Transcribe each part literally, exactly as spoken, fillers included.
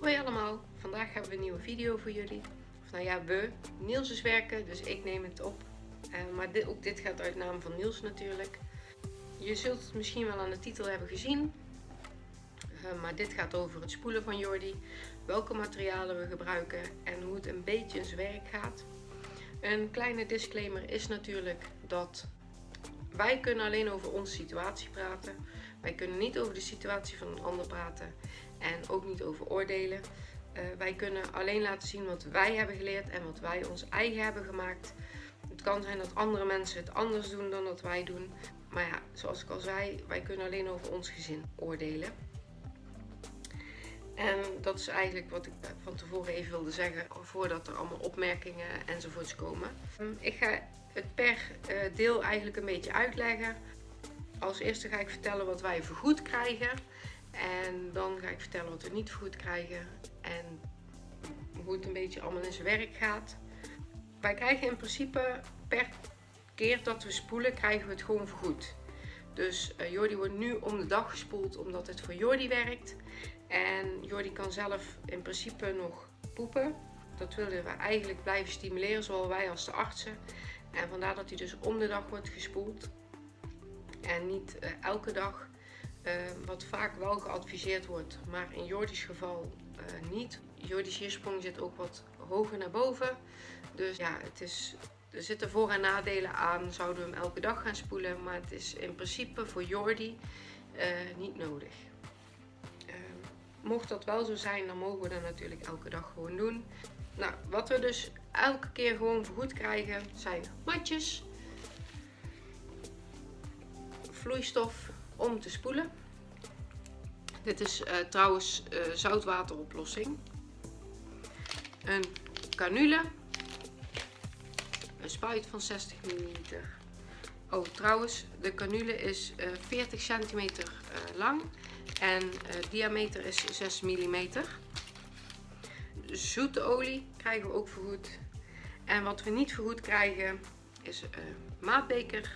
Hoi allemaal, vandaag hebben we een nieuwe video voor jullie. Of nou ja, we. Niels is werken, dus ik neem het op. Uh, maar dit, ook dit gaat uit naam van Niels natuurlijk. Je zult het misschien wel aan de titel hebben gezien. Uh, maar dit gaat over het spoelen van Jordi. Welke materialen we gebruiken en hoe het een beetje in zijn werk gaat. Een kleine disclaimer is natuurlijk dat wij kunnen alleen over onze situatie praten. Wij kunnen niet over de situatie van een ander praten. En ook niet over oordelen. Uh, wij kunnen alleen laten zien wat wij hebben geleerd en wat wij ons eigen hebben gemaakt. Het kan zijn dat andere mensen het anders doen dan dat wij doen. Maar ja, zoals ik al zei, wij kunnen alleen over ons gezin oordelen. En dat is eigenlijk wat ik van tevoren even wilde zeggen, voordat er allemaal opmerkingen enzovoorts komen. Ik ga het per deel eigenlijk een beetje uitleggen. Als eerste ga ik vertellen wat wij vergoed krijgen. En dan ga ik vertellen wat we niet vergoed krijgen. En hoe het een beetje allemaal in zijn werk gaat. Wij krijgen in principe per keer dat we spoelen, krijgen we het gewoon vergoed. Dus uh, Jordi wordt nu om de dag gespoeld omdat het voor Jordi werkt. En Jordi kan zelf in principe nog poepen. Dat willen we eigenlijk blijven stimuleren, zowel wij als de artsen. En vandaar dat hij dus om de dag wordt gespoeld. En niet uh, elke dag. Uh, wat vaak wel geadviseerd wordt, maar in Jordi's geval uh, niet. Jordi's hiersprong zit ook wat hoger naar boven. Dus ja, het is, er zitten voor- en nadelen aan. Zouden we hem elke dag gaan spoelen. Maar het is in principe voor Jordi uh, niet nodig. Uh, mocht dat wel zo zijn, dan mogen we dat natuurlijk elke dag gewoon doen. Nou, wat we dus elke keer gewoon vergoed krijgen zijn matjes, vloeistof om te spoelen. Dit is uh, trouwens uh, zoutwateroplossing. Een canule. Een spuit van zestig milliliter. Oh, trouwens, de canule is uh, veertig centimeter uh, lang en uh, diameter is zes millimeter. Zoete olie krijgen we ook vergoed. En wat we niet vergoed krijgen is uh, maatbeker,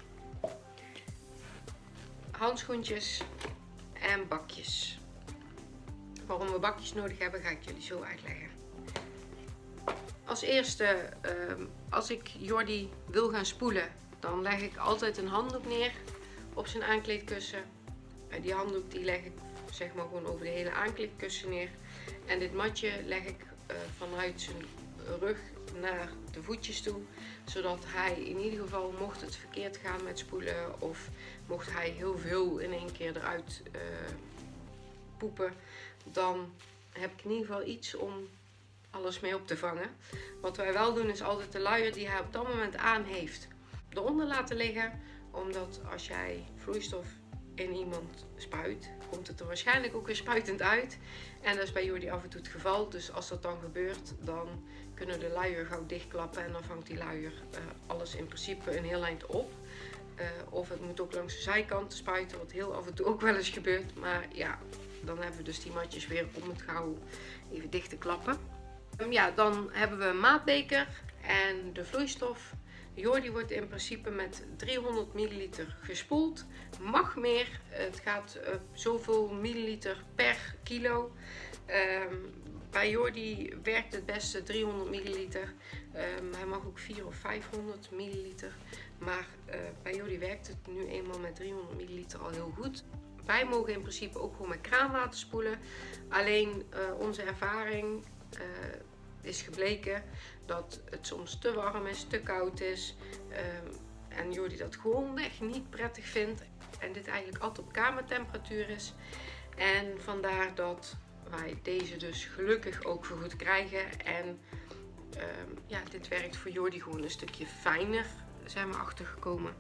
handschoentjes en bakjes. Waarom we bakjes nodig hebben, ga ik jullie zo uitleggen. Als eerste, als ik Jordi wil gaan spoelen, dan leg ik altijd een handdoek neer op zijn aankleedkussen. Die handdoek die leg ik zeg maar gewoon over de hele aankleedkussen neer. En dit matje leg ik vanuit zijn rug naar de voetjes toe, zodat hij in ieder geval, mocht het verkeerd gaan met spoelen of mocht hij heel veel in één keer eruit uh, poepen, dan heb ik in ieder geval iets om alles mee op te vangen. Wat wij wel doen is altijd de luier die hij op dat moment aan heeft eronder laten liggen, omdat als jij vloeistof in iemand spuit, komt het er waarschijnlijk ook weer spuitend uit. En dat is bij Jordi af en toe het geval. Dus als dat dan gebeurt, dan kunnen we de luier gauw dichtklappen en dan vangt die luier uh, alles in principe een heel eind op. Uh, of het moet ook langs de zijkanten spuiten, wat heel af en toe ook wel eens gebeurt. Maar ja, dan hebben we dus die matjes weer om het gauw even dicht te klappen. Um, ja, dan hebben we een maatbeker en de vloeistof. Jordi wordt in principe met driehonderd milliliter gespoeld. Mag meer. Het gaat uh, zoveel milliliter per kilo. Um, bij Jordi werkt het beste driehonderd milliliter. Um, hij mag ook vierhonderd of vijfhonderd milliliter. Maar uh, bij Jordi werkt het nu eenmaal met driehonderd milliliter al heel goed. Wij mogen in principe ook gewoon met kraanwater spoelen. Alleen uh, onze ervaring uh, is gebleken dat het soms te warm is, te koud is. Um, en Jordi dat gewoon echt niet prettig vindt. En dit eigenlijk altijd op kamertemperatuur is. En vandaar dat wij deze dus gelukkig ook vergoed krijgen. En um, ja, dit werkt voor Jordi gewoon een stukje fijner, zijn we achtergekomen.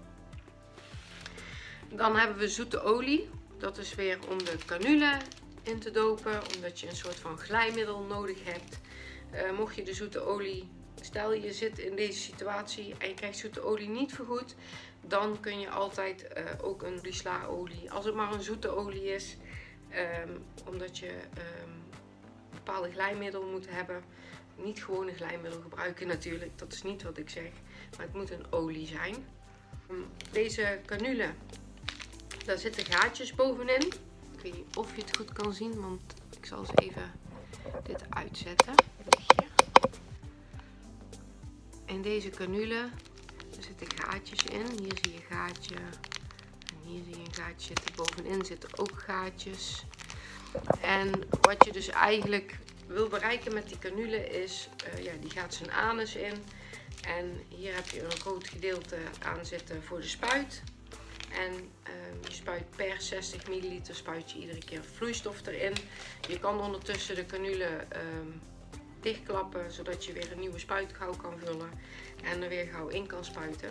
Dan hebben we zoete olie. Dat is weer om de canule in te dopen, omdat je een soort van glijmiddel nodig hebt. Uh, mocht je de zoete olie, stel je zit in deze situatie en je krijgt zoete olie niet vergoed, dan kun je altijd uh, ook een sla-olie, als het maar een zoete olie is, um, omdat je um, een bepaalde glijmiddel moet hebben. Niet gewoon een glijmiddel gebruiken natuurlijk, dat is niet wat ik zeg, maar het moet een olie zijn. Um, deze canule, daar zitten gaatjes bovenin. Ik weet niet of je het goed kan zien, want ik zal ze even dit uitzetten. In deze canule zitten gaatjes in. Hier zie je een gaatje. En hier zie je een gaatje zitten. Bovenin zitten ook gaatjes. En wat je dus eigenlijk wil bereiken met die canule is, uh, ja, die gaat zijn anus in. En hier heb je een groot gedeelte aan zitten voor de spuit. En uh, je spuit per zestig milliliter spuit je iedere keer vloeistof erin. Je kan ondertussen de canule uh, dichtklappen, zodat je weer een nieuwe spuit gauw kan vullen. En er weer gauw in kan spuiten.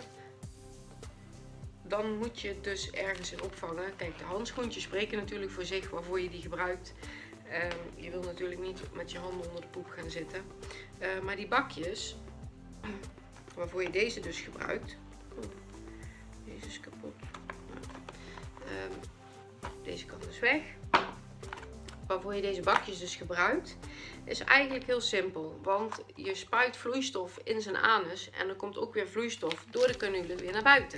Dan moet je het dus ergens in opvangen. Kijk, de handschoentjes spreken natuurlijk voor zich waarvoor je die gebruikt. Uh, je wil natuurlijk niet met je handen onder de poep gaan zitten. Uh, maar die bakjes, waarvoor je deze dus gebruikt. Oh, deze is kapot. Um, deze kan dus weg. Waarvoor je deze bakjes dus gebruikt, is eigenlijk heel simpel. Want je spuit vloeistof in zijn anus en er komt ook weer vloeistof door de canule weer naar buiten.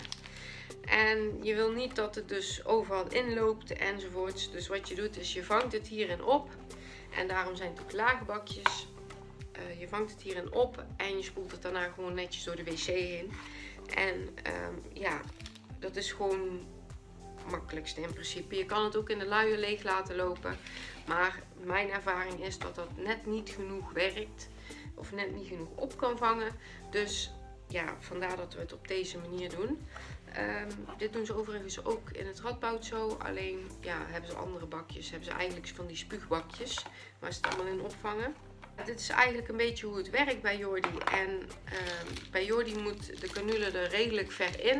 En je wil niet dat het dus overal inloopt enzovoorts. Dus wat je doet is je vangt het hierin op. En daarom zijn het ook lage bakjes. Uh, je vangt het hierin op en je spoelt het daarna gewoon netjes door de wc heen. En um, ja, dat is gewoon het makkelijkste in principe. Je kan het ook in de luier leeg laten lopen. Maar mijn ervaring is dat dat net niet genoeg werkt. Of net niet genoeg op kan vangen. Dus ja, vandaar dat we het op deze manier doen. Um, dit doen ze overigens ook in het Radboud zo. Alleen ja, hebben ze andere bakjes. Hebben ze eigenlijk van die spuugbakjes. Waar ze het allemaal in opvangen. Dit is eigenlijk een beetje hoe het werkt bij Jordi. En um, bij Jordi moet de canule er redelijk ver in.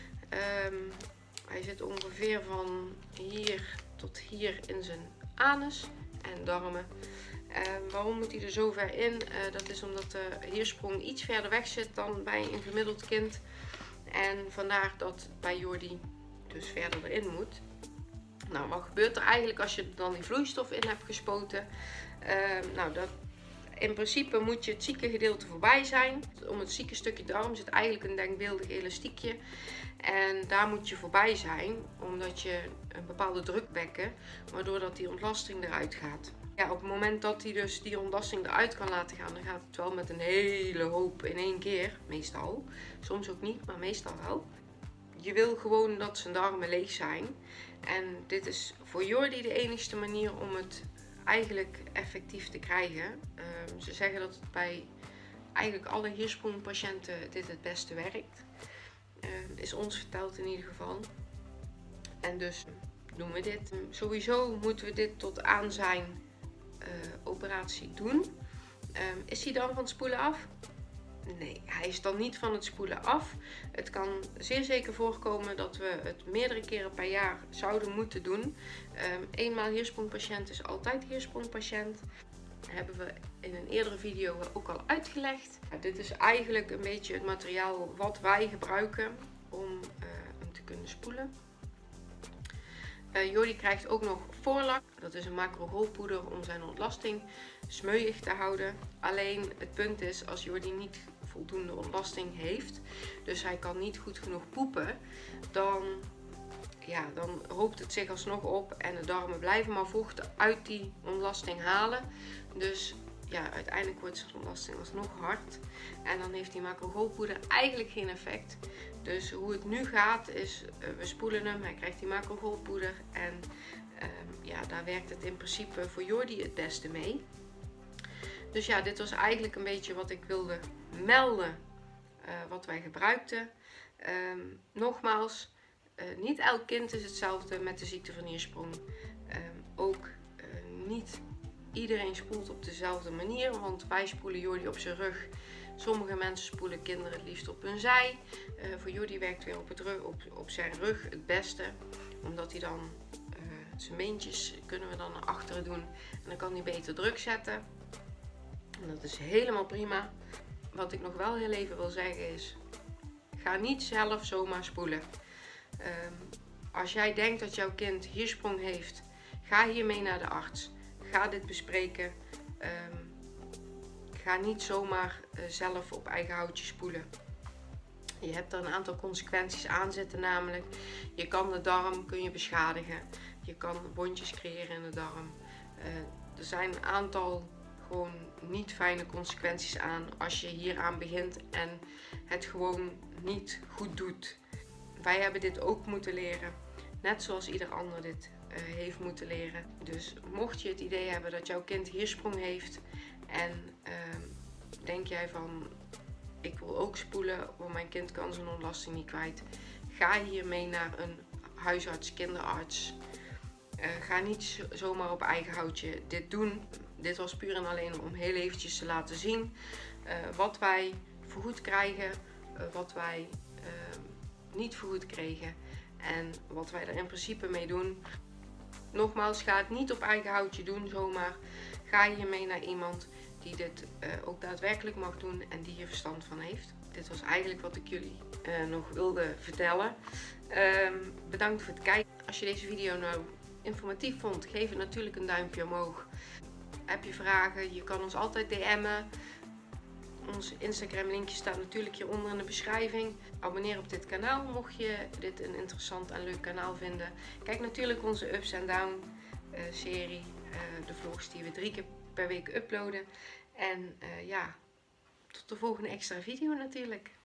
Um, hij zit ongeveer van hier tot hier in zijn anus en darmen. Uh, waarom moet hij er zo ver in? Uh, dat is omdat de heersprong iets verder weg zit dan bij een gemiddeld kind. En vandaar dat bij Jordi dus verder erin moet. Nou, wat gebeurt er eigenlijk als je er dan die vloeistof in hebt gespoten? Uh, nou, dat, in principe moet je het zieke gedeelte voorbij zijn. Om het zieke stukje darm zit eigenlijk een denkbeeldig elastiekje. En daar moet je voorbij zijn, omdat je een bepaalde druk bekken, waardoor dat die ontlasting eruit gaat. Ja, op het moment dat hij dus die ontlasting eruit kan laten gaan, dan gaat het wel met een hele hoop in één keer, meestal. Soms ook niet, maar meestal wel. Je wil gewoon dat zijn darmen leeg zijn. En dit is voor Jordi de enigste manier om het eigenlijk effectief te krijgen. Um, ze zeggen dat het bij eigenlijk alle heersprongpatiënten dit het beste werkt. Uh, is ons verteld in ieder geval. En dus doen we dit. Um, sowieso moeten we dit tot aan zijn uh, operatie doen. Um, is hij dan van het spoelen af? Nee, hij is dan niet van het spoelen af. Het kan zeer zeker voorkomen dat we het meerdere keren per jaar zouden moeten doen. Um, eenmaal heersprongpatiënt is altijd heersprongpatiënt. Dat hebben we in een eerdere video ook al uitgelegd. Ja, dit is eigenlijk een beetje het materiaal wat wij gebruiken om uh, hem te kunnen spoelen. Uh, Jordi krijgt ook nog voorlak. Dat is een macrogolpoeder om zijn ontlasting smeuïg te houden. Alleen het punt is, als Jordi niet voldoende ontlasting heeft, dus hij kan niet goed genoeg poepen, dan, ja, dan hoopt het zich alsnog op en de darmen blijven maar vocht uit die ontlasting halen. Dus ja, uiteindelijk wordt zijn ontlasting alsnog hard en dan heeft die macrogolpoeder eigenlijk geen effect. Dus hoe het nu gaat is, uh, we spoelen hem, hij krijgt die macrogolpoeder en uh, ja, daar werkt het in principe voor Jordi het beste mee. Dus ja, dit was eigenlijk een beetje wat ik wilde melden, uh, wat wij gebruikten. Um, nogmaals, uh, niet elk kind is hetzelfde met de ziekte van heersprong. Um, ook uh, niet iedereen spoelt op dezelfde manier, want wij spoelen Jordi op zijn rug. Sommige mensen spoelen kinderen het liefst op hun zij. Uh, voor Jordi werkt weer op, het rug, op, op zijn rug het beste, omdat hij dan uh, zijn beentjes kunnen we dan naar achteren doen en dan kan hij beter druk zetten. En dat is helemaal prima. Wat ik nog wel heel even wil zeggen is, ga niet zelf zomaar spoelen. Um, als jij denkt dat jouw kind heersprong heeft, ga hiermee naar de arts. Ga dit bespreken. Um, ga niet zomaar uh, zelf op eigen houtje spoelen. Je hebt er een aantal consequenties aan zitten, namelijk je kan de darm kun je beschadigen. Je kan wondjes creëren in de darm. Uh, er zijn een aantal gewoon niet fijne consequenties aan als je hieraan begint en het gewoon niet goed doet. Wij hebben dit ook moeten leren, net zoals ieder ander dit uh, heeft moeten leren. Dus mocht je het idee hebben dat jouw kind hiersprong heeft en uh, denk jij van ik wil ook spoelen, want mijn kind kan zijn ontlasting niet kwijt. Ga hiermee naar een huisarts, kinderarts. Uh, ga niet zomaar op eigen houtje dit doen. Dit was puur en alleen om heel eventjes te laten zien uh, wat wij vergoed krijgen, uh, wat wij uh, niet vergoed kregen en wat wij er in principe mee doen. Nogmaals, ga het niet op eigen houtje doen zomaar. Ga hiermee naar iemand die dit uh, ook daadwerkelijk mag doen en die hier verstand van heeft. Dit was eigenlijk wat ik jullie uh, nog wilde vertellen. Uh, bedankt voor het kijken. Als je deze video nou informatief vond, geef het natuurlijk een duimpje omhoog. Heb je vragen? Je kan ons altijd D M'en. Ons Instagram linkje staat natuurlijk hieronder in de beschrijving. Abonneer op dit kanaal mocht je dit een interessant en leuk kanaal vinden. Kijk natuurlijk onze Ups and Down uh, serie. Uh, de vlogs die we drie keer per week uploaden. En uh, ja, tot de volgende extra video natuurlijk.